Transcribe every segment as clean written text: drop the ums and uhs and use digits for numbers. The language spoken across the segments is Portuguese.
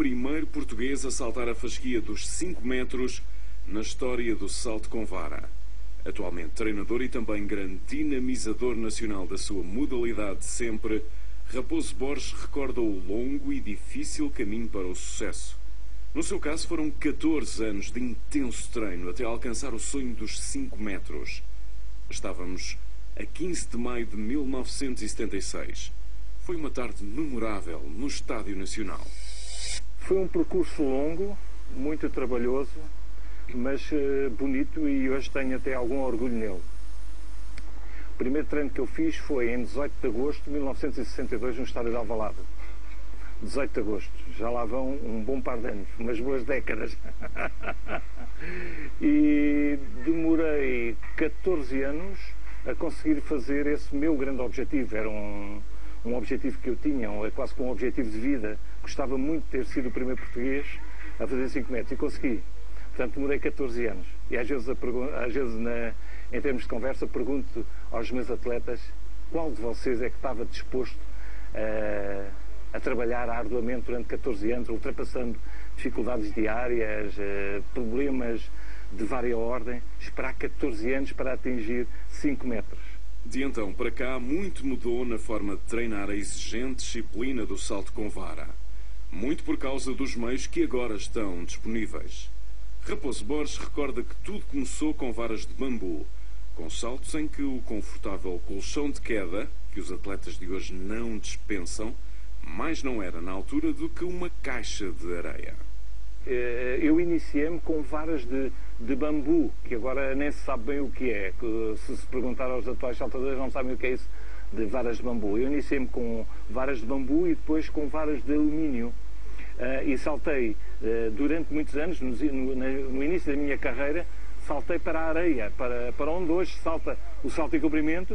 primeiro português a saltar a fasquia dos 5 metros na história do salto com vara. Atualmente treinador e também grande dinamizador nacional da sua modalidade de sempre, Raposo Borges recorda o longo e difícil caminho para o sucesso. No seu caso foram 14 anos de intenso treino até alcançar o sonho dos 5 metros. Estávamos a 15 de maio de 1976. Foi uma tarde memorável no Estádio Nacional. Foi um percurso longo, muito trabalhoso, mas bonito, e hoje tenho até algum orgulho nele. O primeiro treino que eu fiz foi em 18 de agosto de 1962 no Estádio de Alvalade. 18 de agosto, já lá vão um bom par de anos, umas boas décadas. E demorei 14 anos a conseguir fazer esse meu grande objetivo. Era um objetivo que eu tinha, quase como um objetivo de vida. Gostava muito de ter sido o primeiro português a fazer 5 metros e consegui. Portanto, demorei 14 anos. E às vezes em termos de conversa, pergunto aos meus atletas qual de vocês é que estava disposto a trabalhar arduamente durante 14 anos, ultrapassando dificuldades diárias, problemas de vária ordem, esperar 14 anos para atingir 5 metros. De então para cá, muito mudou na forma de treinar a exigente disciplina do salto com vara. Muito por causa dos meios que agora estão disponíveis. Raposo Borges recorda que tudo começou com varas de bambu, com saltos em que o confortável colchão de queda, que os atletas de hoje não dispensam, mais não era na altura do que uma caixa de areia. Eu iniciei-me com varas de bambu, que agora nem se sabe bem o que é. Se perguntar aos atuais saltadores, não sabem o que é isso de varas de bambu. Eu iniciei-me com varas de bambu e depois com varas de alumínio. E saltei durante muitos anos, no início da minha carreira, saltei para a areia, para onde hoje salta o salto em comprimento.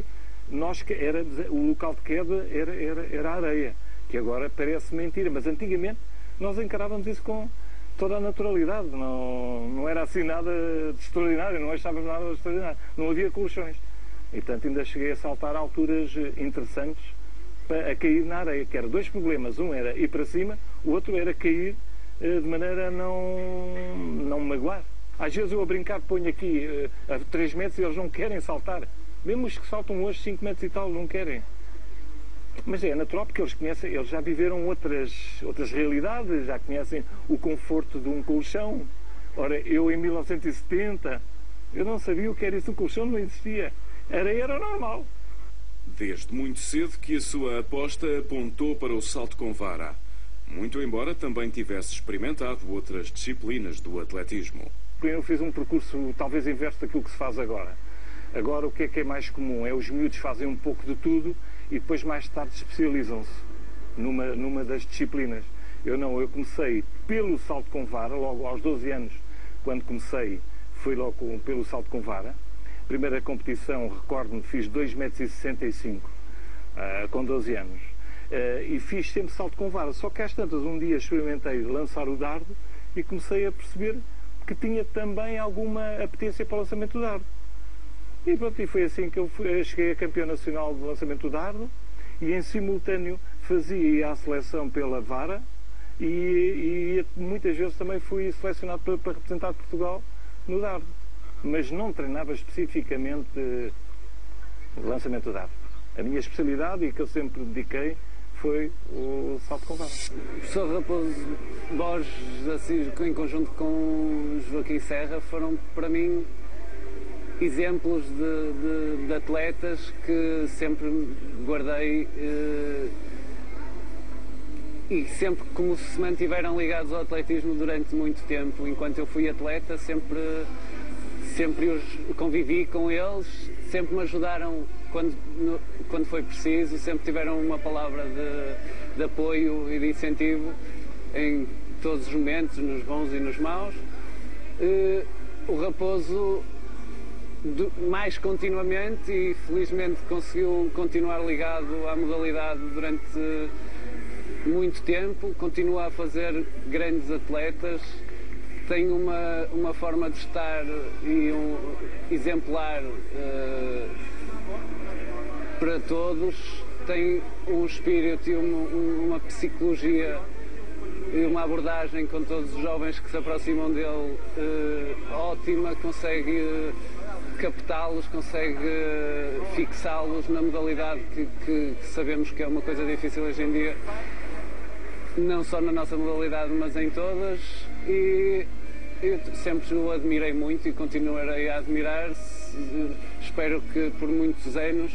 O local de queda era a areia, que agora parece mentira, mas antigamente nós encarávamos isso com toda a naturalidade, não era assim nada de extraordinário, não achávamos nada de extraordinário, não havia colchões. E portanto ainda cheguei a saltar a alturas interessantes a cair na areia, que eram dois problemas: um era ir para cima, o outro era cair de maneira a não me magoar. Às vezes eu a brincar ponho aqui a 3 metros e eles não querem saltar, mesmo os que saltam hoje 5 metros e tal não querem. Mas é natural, porque eles já viveram outras realidades, já conhecem o conforto de um colchão. Ora, eu em 1970, eu não sabia o que era isso, o colchão não existia. A areia era normal. Desde muito cedo que a sua aposta apontou para o salto com vara, muito embora também tivesse experimentado outras disciplinas do atletismo. Eu fiz um percurso talvez inverso daquilo que se faz agora. Agora o que é mais comum? É os miúdos fazem um pouco de tudo e depois mais tarde especializam-se numa das disciplinas. Eu não, eu comecei pelo salto com vara, logo aos 12 anos, quando comecei, fui logo pelo salto com vara. Primeira competição, recordo-me, fiz 2,65 m, com 12 anos. E fiz sempre salto com vara, só que às tantas um dia experimentei lançar o dardo e comecei a perceber que tinha também alguma apetência para o lançamento do dardo. E pronto, e foi assim que eu cheguei a campeão nacional de lançamento do dardo e em simultâneo fazia a seleção pela vara e muitas vezes também fui selecionado para representar Portugal no dardo, mas não treinava especificamente lançamento do dardo. A minha especialidade e que eu sempre dediquei foi o salto com vara. O professor Raposo Borges, assim, em conjunto com Joaquim Serra, foram para mim exemplos de atletas que sempre guardei e sempre como se mantiveram ligados ao atletismo durante muito tempo. Enquanto eu fui atleta, sempre os convivi com eles, sempre me ajudaram quando foi preciso, sempre tiveram uma palavra de apoio e de incentivo em todos os momentos, nos bons e nos maus. O Raposo mais continuamente e felizmente conseguiu continuar ligado à modalidade durante muito tempo, continua a fazer grandes atletas, tem uma forma de estar e exemplar para todos, tem um espírito e uma psicologia uma abordagem com todos os jovens que se aproximam dele ótima, consegue captá-los, consegue fixá-los na modalidade que sabemos que é uma coisa difícil hoje em dia, não só na nossa modalidade, mas em todas, e eu sempre o admirei muito e continuarei a admirar. Espero que por muitos anos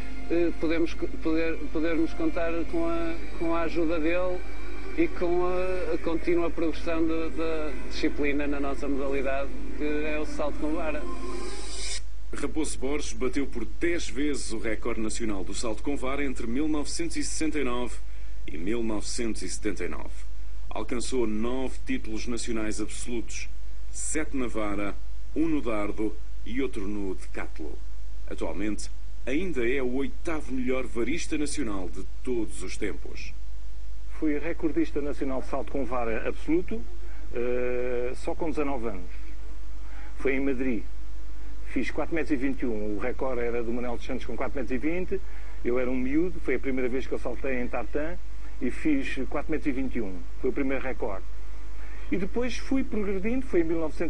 podermos contar com a ajuda dele e com a contínua progressão da disciplina na nossa modalidade, que é o salto com vara. Raposo Borges bateu por 10 vezes o recorde nacional do salto com vara entre 1969 e 1979. Alcançou 9 títulos nacionais absolutos, 7 na vara, 1 no dardo e outro no decathlon. Atualmente, ainda é o 8º melhor varista nacional de todos os tempos. Fui recordista nacional de salto com vara absoluto, só com 19 anos. Foi em Madrid. Fiz 4,21 m. O recorde era do Manuel dos Santos com 4,20 m. Eu era um miúdo, foi a primeira vez que eu saltei em tartan e fiz 4,21 m. Foi o primeiro recorde. E depois fui progredindo, foi em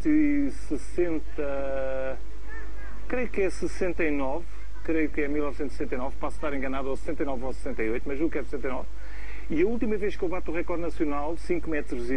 1960, creio que é 69, creio que é 1969, posso estar enganado, ou 69 ou 68, mas julgo que é 69. E a última vez que eu bato o recorde nacional, 5,10 metros,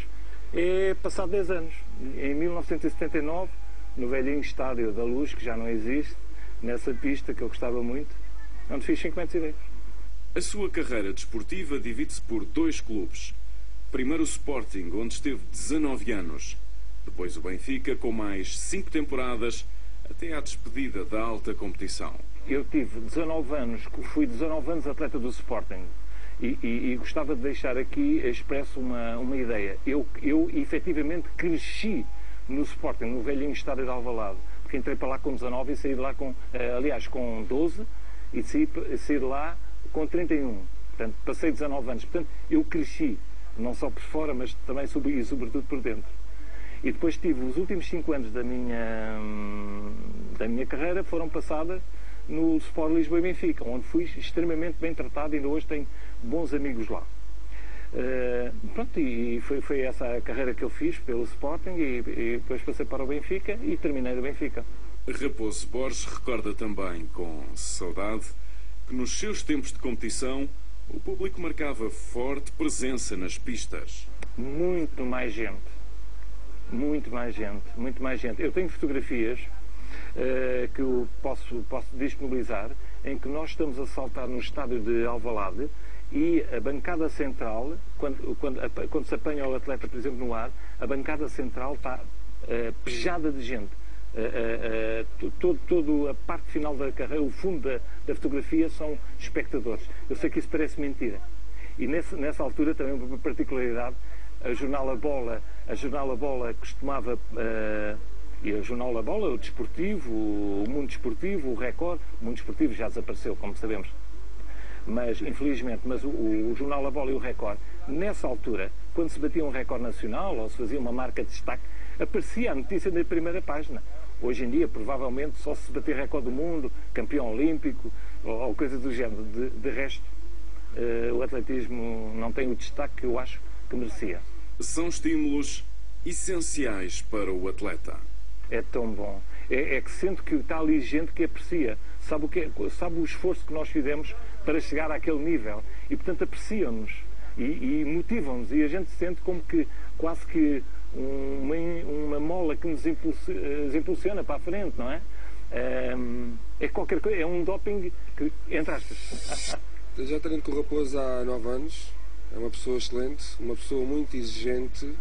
é passado 10 anos, em 1979, no velhinho Estádio da Luz, que já não existe, nessa pista que eu gostava muito, onde fiz 5,10 metros. A sua carreira desportiva divide-se por 2 clubes. Primeiro o Sporting, onde esteve 19 anos. Depois o Benfica, com mais 5 temporadas, até à despedida da alta competição. Eu tive 19 anos, fui 19 anos atleta do Sporting. E gostava de deixar aqui expresso uma ideia. Eu efetivamente cresci no Sporting, no velhinho Estádio de Alvalade, porque entrei para lá com 19 e saí de lá com 12 e saí de lá com 31. Portanto, passei 19 anos. Portanto, eu cresci, não só por fora, mas também e sobretudo por dentro. E depois tive os últimos 5 anos da minha carreira foram passadas no Sport Lisboa e Benfica, onde fui extremamente bem tratado e ainda hoje tenho bons amigos lá. Pronto, e foi essa a carreira que eu fiz pelo Sporting e depois passei para o Benfica e terminei no Benfica. Raposo Borges recorda também com saudade que nos seus tempos de competição o público marcava forte presença nas pistas. Muito mais gente. Muito mais gente. Muito mais gente. Eu tenho fotografias que eu posso disponibilizar em que nós estamos a saltar no estádio de Alvalade e a bancada central, quando se apanha o atleta, por exemplo, no ar, a bancada central está pejada de gente. Toda a parte final da carreira, o fundo da fotografia são espectadores. Eu sei que isso parece mentira. E nessa altura também uma particularidade, a Jornal A Bola costumava... E a Jornal A Bola, o desportivo, o Mundo Desportivo, o Record, o Mundo Desportivo já desapareceu, como sabemos. Mas, infelizmente, o Jornal A Bola e o Record, nessa altura, quando se batia um recorde nacional ou se fazia uma marca de destaque, aparecia a notícia na primeira página. Hoje em dia, provavelmente, só se bater recorde do mundo, campeão olímpico ou coisa do género. De resto, o atletismo não tem o destaque que eu acho que merecia. São estímulos essenciais para o atleta. É tão bom. É que sinto que está ali gente que aprecia. Sabe o esforço que nós fizemos para chegar àquele nível. E, portanto, apreciam-nos e motivam-nos. E a gente sente como que quase que uma mola que nos impulsiona para a frente, não é? É qualquer coisa, é um doping que, entre aspas. Eu já treino com o Raposo há 9 anos. É uma pessoa excelente, uma pessoa muito exigente.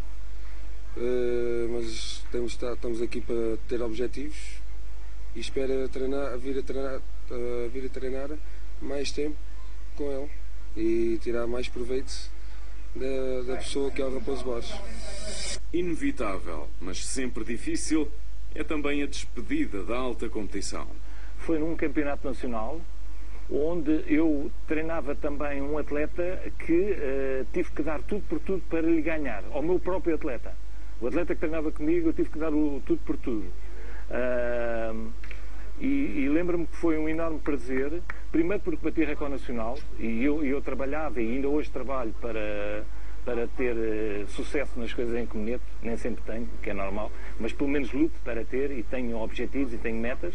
Mas estamos aqui para ter objetivos e espero vir a treinar mais tempo com ele e tirar mais proveito da pessoa que é o Raposo Borges. Inevitável, mas sempre difícil, é também a despedida da alta competição. Foi num campeonato nacional onde eu treinava também um atleta que tive que dar tudo por tudo para lhe ganhar, ao meu próprio atleta. O atleta que treinava comigo, eu tive que dar o tudo por tudo. E lembro-me que foi um enorme prazer, primeiro porque bati recorde nacional, e eu trabalhava, e ainda hoje trabalho para para ter sucesso nas coisas em que me meto, nem sempre tenho, o que é normal, mas pelo menos luto para ter e tenho objetivos e tenho metas.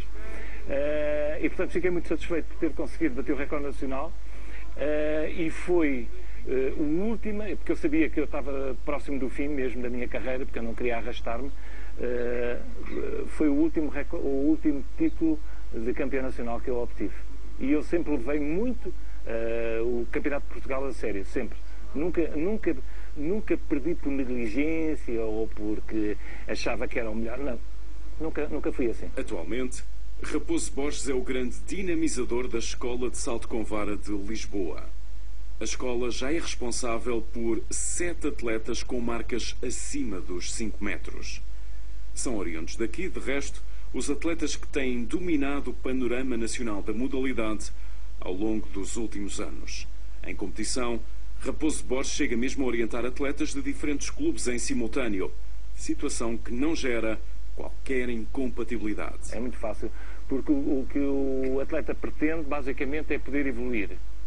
E portanto fiquei muito satisfeito por ter conseguido bater o recorde nacional e foi o último, porque eu sabia que eu estava próximo do fim mesmo da minha carreira, porque eu não queria arrastar-me. Foi o último título de campeão nacional que eu obtive. E eu sempre levei muito o Campeonato de Portugal a sério, sempre. Nunca perdi por negligência ou porque achava que era o melhor. Não, nunca fui assim. Atualmente, Raposo Borges é o grande dinamizador da Escola de Salto com Vara de Lisboa. A escola já é responsável por 7 atletas com marcas acima dos 5 metros. São oriundos daqui, de resto, os atletas que têm dominado o panorama nacional da modalidade ao longo dos últimos anos. Em competição, Raposo Borges chega mesmo a orientar atletas de diferentes clubes em simultâneo, situação que não gera qualquer incompatibilidade. É muito fácil, porque o que o atleta pretende, basicamente, é poder evoluir.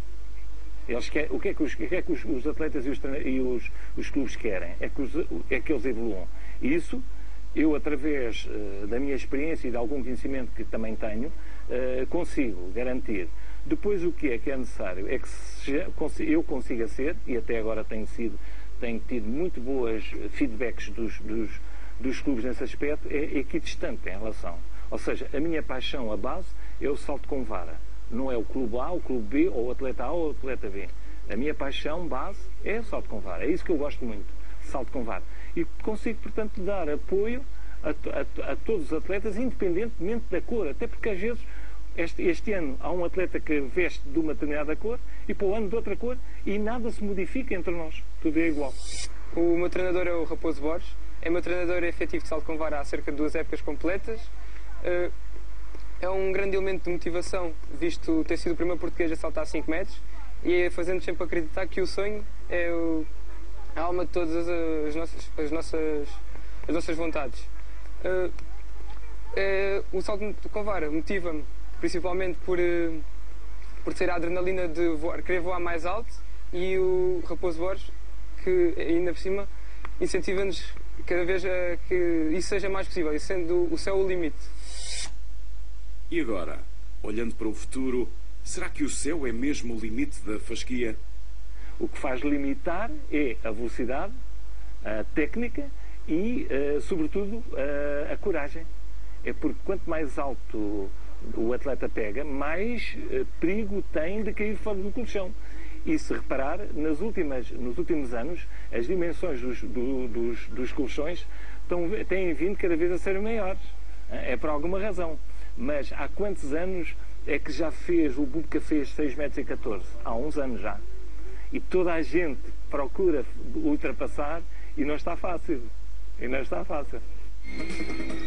O que é que os atletas e os clubes querem? É que eles evoluam. E isso, eu, através da minha experiência e de algum conhecimento que também tenho, consigo garantir. Depois, o que é necessário é que eu consiga ser, e até agora tenho tido muito boas feedbacks dos clubes nesse aspecto, é equidistante em relação. Ou seja, a minha paixão, a base, é o salto com vara. Não é o clube A, o clube B, ou o atleta A ou o atleta B. A minha paixão, base, é o salto com vara. É isso que eu gosto muito, salto com vara. E consigo, portanto, dar apoio a todos os atletas, independentemente da cor. Até porque, às vezes, este ano há um atleta que veste de uma determinada cor e para o ano de outra cor e nada se modifica entre nós. Tudo é igual. O meu treinador é o Raposo Borges. É meu treinador efetivo de salto com vara há cerca de 2 épocas completas. É um grande elemento de motivação, visto ter sido o primeiro português a saltar 5 metros e fazendo sempre acreditar que o sonho é a alma de todas as nossas vontades. O salto com vara motiva-me principalmente por ser a adrenalina de querer voar mais alto, e o Raposo Borges, que ainda por cima incentiva-nos cada vez a que isso seja mais possível, e sendo o céu o limite. E agora, olhando para o futuro, será que o céu é mesmo o limite da fasquia? O que faz limitar é a velocidade, a técnica e, sobretudo, a coragem. É porque quanto mais alto o atleta pega, mais perigo tem de cair fora do colchão. E se reparar, nos últimos anos, as dimensões dos colchões têm vindo cada vez a ser maiores. É por alguma razão. Mas há quantos anos é que já fez, o Bubka fez 6,14 metros? Há uns anos já. E toda a gente procura ultrapassar e não está fácil.